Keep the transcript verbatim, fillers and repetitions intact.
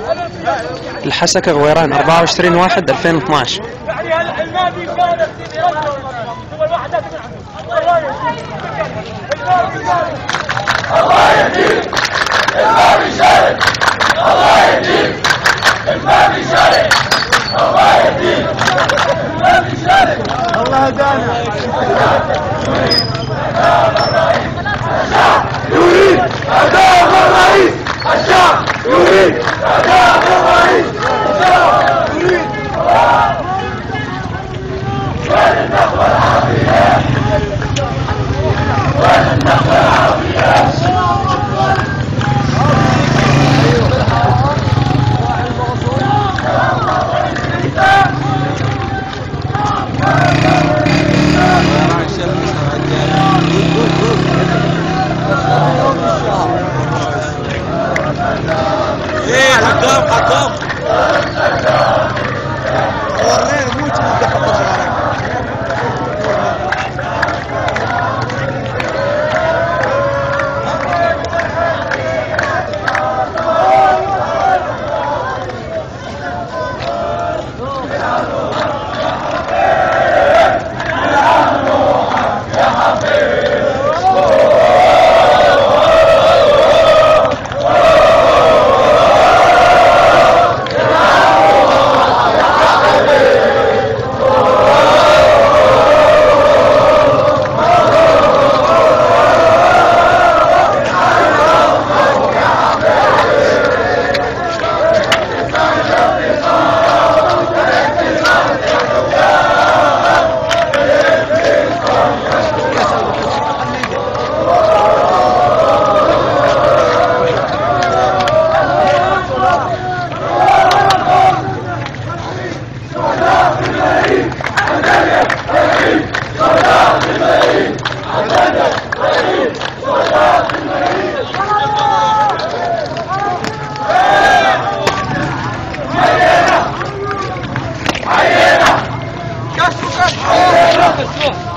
الحسكة غويران أربعة وعشرين واحد ألفين واثناعش. يعني النادي كانت هو الواحد لا تمنعه. الله يهديك الباب يشارك، الله يهديك الباب يشارك، الله يهديك الباب يشارك. الله هدانا. يريد أداء الرئيس، الشعب يريد أداء الرئيس، الشعب يريد. وين النخوة العافية؟ وين النخوة العافية؟ ايه حكام حكام ورينا موت عينة